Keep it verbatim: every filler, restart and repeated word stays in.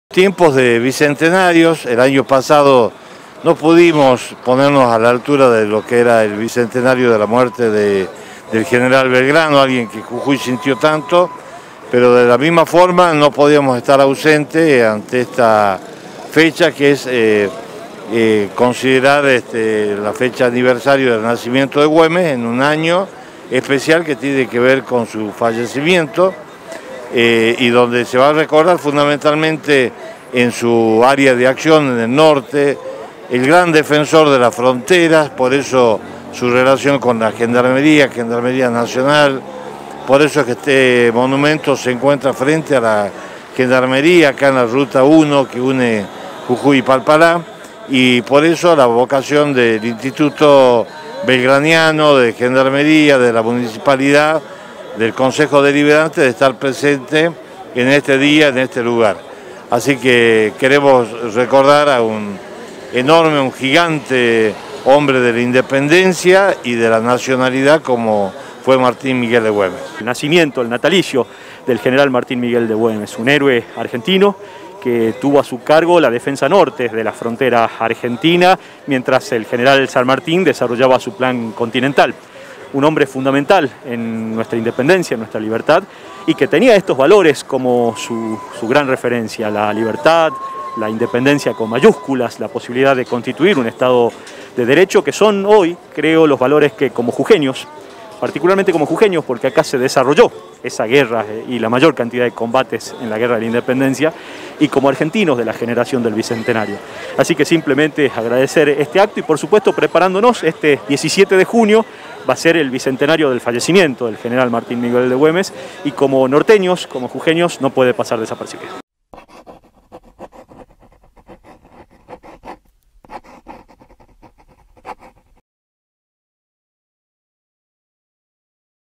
Tiempos de bicentenarios, el año pasado no pudimos ponernos a la altura de lo que era el bicentenario de la muerte de, del general Belgrano, alguien que Jujuy sintió tanto, pero de la misma forma no podíamos estar ausentes ante esta fecha que es eh, eh, considerar este, la fecha aniversario del nacimiento de Güemes en un año especial que tiene que ver con su fallecimiento. Eh, y donde se va a recordar fundamentalmente en su área de acción en el norte, el gran defensor de las fronteras, por eso su relación con la Gendarmería, Gendarmería Nacional, por eso es que este monumento se encuentra frente a la Gendarmería, acá en la Ruta uno que une Jujuy y Palpalá, y por eso la vocación del Instituto Belgraniano, de Gendarmería, de la Municipalidad, del Consejo Deliberante de estar presente en este día, en este lugar. Así que queremos recordar a un enorme, un gigante hombre de la independencia y de la nacionalidad como fue Martín Miguel de Güemes. El nacimiento, el natalicio del general Martín Miguel de Güemes, un héroe argentino que tuvo a su cargo la defensa norte de la frontera argentina, mientras el general San Martín desarrollaba su plan continental. Un hombre fundamental en nuestra independencia, en nuestra libertad, y que tenía estos valores como su, su gran referencia, la libertad, la independencia con mayúsculas, la posibilidad de constituir un Estado de Derecho, que son hoy, creo, los valores que como jujeños, particularmente como jujeños, porque acá se desarrolló esa guerra y la mayor cantidad de combates en la Guerra de la Independencia, y como argentinos de la generación del Bicentenario. Así que simplemente agradecer este acto y por supuesto preparándonos, este diecisiete de junio va a ser el bicentenario del fallecimiento del general Martín Miguel de Güemes, y como norteños, como jujeños, no puede pasar desapercibido.